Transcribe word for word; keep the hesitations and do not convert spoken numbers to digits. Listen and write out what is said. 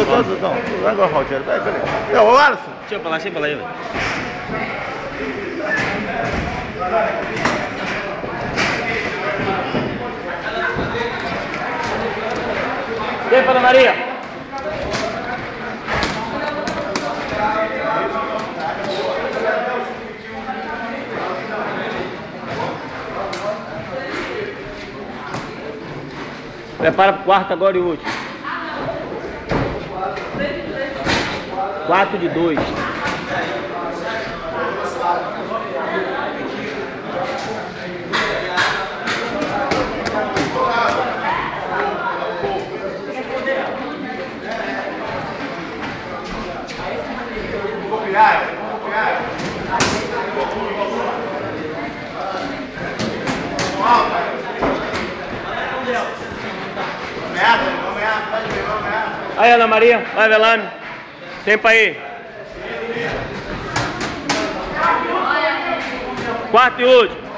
tô, tô, não. Vai agora, Rogério. Vai, peraí. É, ô, Alisson. Deixa eu pra lá, deixa eu pra lá aí, velho. E aí, Ana Maria? Prepara pro quarto agora e último. Quatro de dois. Vou copiar, vou copiar. Aí, Ana Maria, vai, Velame. Tempo aí. Quarto e último.